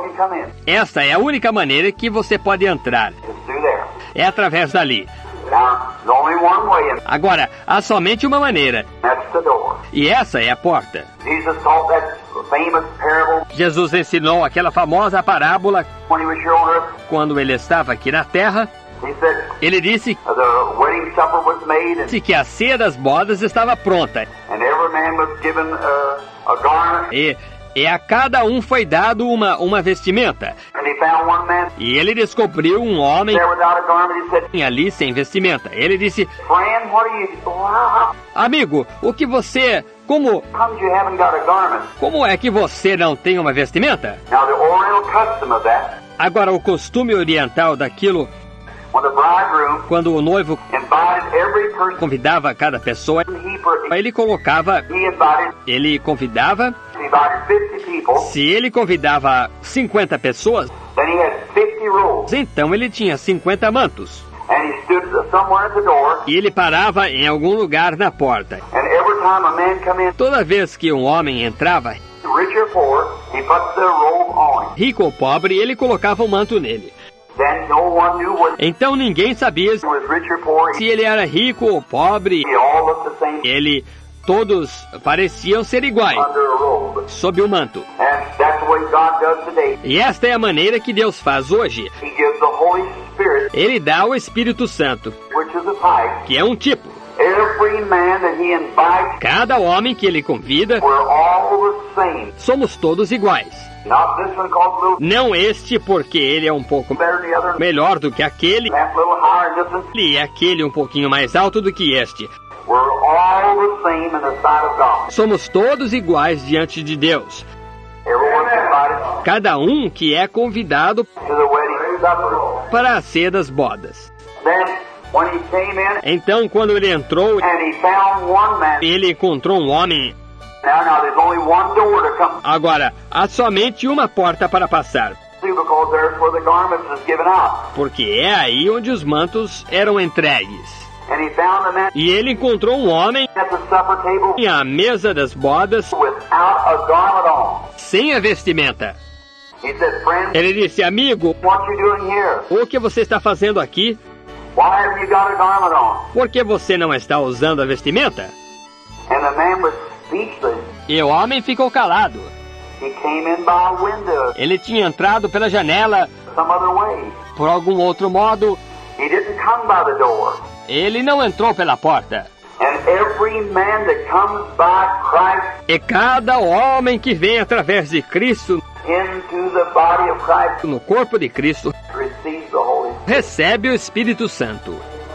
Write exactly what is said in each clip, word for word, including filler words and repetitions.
can come in. Esta é a única maneira que você pode entrar. It's through there. É através dali. Now, there's only one way in. Agora, há somente uma maneira. That's the door. E essa é a porta. Jesus taught that famous parable Jesus ensinou aquela famosa parábola when he was here on earth. quando ele estava aqui na terra. He said, Ele disse uh, the wedding supper was made, and, que a ceia das bodas estava pronta. and every man was given uh, a garment. E, e a cada um foi dado uma, uma vestimenta. And he found one man E ele descobriu um homem there without a garment. He said, ali sem vestimenta. Ele disse: friend, what are you, how amigo, o que você... Como, come you haven't got a garment? como é que você não tem uma vestimenta? Now, the oriental custom of that, Agora, o costume oriental daquilo, when the bridegroom quando o noivo invited every person convidava cada pessoa, he, per- ele colocava, he invited, ele convidava, he invited fifty people, se ele convidava cinquanta pessoas, then he had fifty rolls, então ele tinha cinquenta mantos. and he stood somewhere at the door, E ele parava em algum lugar na porta. and every time a man come in, Toda vez que um homem entrava, rich or poor, he put the robe on him. rico ou pobre, ele colocava o manto nele. Then no one knew whether Então ninguém sabia he was rich or poor. se ele era rico ou pobre. He all looked the same Ele, todos pareciam ser iguais under a robe. sob o manto. And that's the way God does today. E esta é a maneira que Deus faz hoje. He gives the Holy Spirit, Ele dá o Espírito Santo, which is a type. que é um tipo. Every man that he invites, Cada homem que ele convida, we're all the same. somos todos iguais. Not this one called a little Não este porque ele é um pouco better than the other, melhor do que aquele, that little higher than this one. e aquele um pouquinho mais alto do que este. We're all the same in the sight of God. Somos todos iguais diante de Deus. Everyone's invited Cada um que é convidado to the wedding supper. para a ceia das bodas. Then, when he came in Então, quando ele entrou, and he found one man, ele encontrou um homem. now, now there's only one door to come Agora, há somente uma porta para passar, through because there's where the garments is given out. porque é aí onde os mantos eram entregues. And he found the man E ele encontrou um homem at the supper table à mesa das bodas, without a garment on. sem a vestimenta. He said, friend, Ele disse: amigo, what you doing here? o que você está fazendo aqui? Why have you got a garment on? Por que você não está usando a vestimenta? And the man was speechless. E o homem ficou calado. He came in by a window, Ele tinha entrado pela janela, some other way. por algum outro modo. He didn't come by the door. Ele não entrou pela porta. And every man that comes by Christ E cada homem que vem através de Cristo, into the body of Christ no corpo de Cristo, receives the Holy Spirit. recebe o Espírito Santo.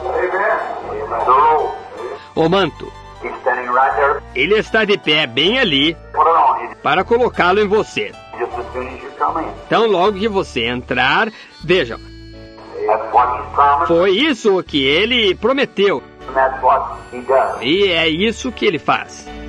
Amen. The robe. O manto. He's standing right there. Ele está de pé bem ali Put it on. He- para colocá-lo em você. Just as soon as you come in. Então, logo que você entrar, vejam, That's what he's promised, foi isso que ele prometeu. and that's what he does. E é isso que ele faz.